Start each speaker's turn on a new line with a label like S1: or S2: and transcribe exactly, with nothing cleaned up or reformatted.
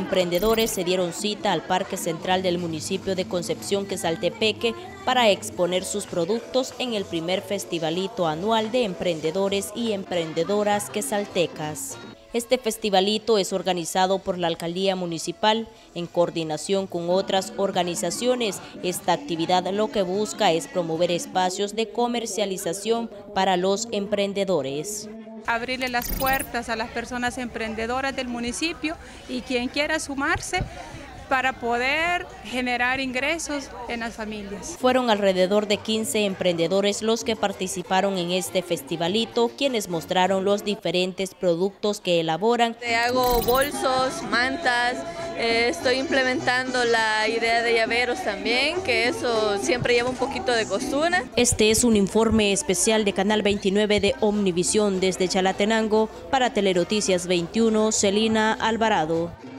S1: emprendedores se dieron cita al Parque Central del municipio de Concepción Quesaltepeque para exponer sus productos en el primer festivalito anual de emprendedores y emprendedoras quesaltecas. Este festivalito es organizado por la Alcaldía Municipal en coordinación con otras organizaciones. Esta actividad lo que busca es promover espacios de comercialización para los emprendedores.
S2: Abrirle las puertas a las personas emprendedoras del municipio y quien quiera sumarse para poder generar ingresos en las familias.
S1: Fueron alrededor de quince emprendedores los que participaron en este festivalito, quienes mostraron los diferentes productos que elaboran.
S3: Hago bolsos, mantas, eh, estoy implementando la idea de llaveros también, que eso siempre lleva un poquito de costura.
S1: Este es un informe especial de Canal veintinueve de Omnivisión desde Chalatenango para Telenoticias veintiuno, Celina Alvarado.